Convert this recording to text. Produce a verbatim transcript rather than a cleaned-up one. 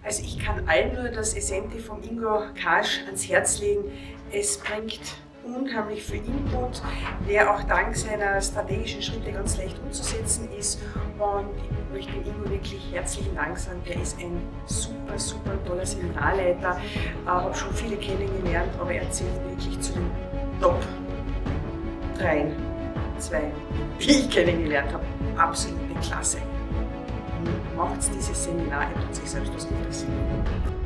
Also ich kann allen nur das Essenti vom Ingo Karsch ans Herz legen. Es bringt unheimlich viel Input, der auch dank seiner strategischen Schritte ganz leicht umzusetzen ist. Und ich möchte dem Ingo wirklich herzlichen Dank sagen. Der ist ein super, super toller Seminarleiter. Ich habe schon viele kennengelernt, aber er zählt wirklich zu den Top drei, zwei, die ich kennengelernt habe. Absolute Klasse. Macht dieses Seminar, ihr tut sich selbst was Gutes.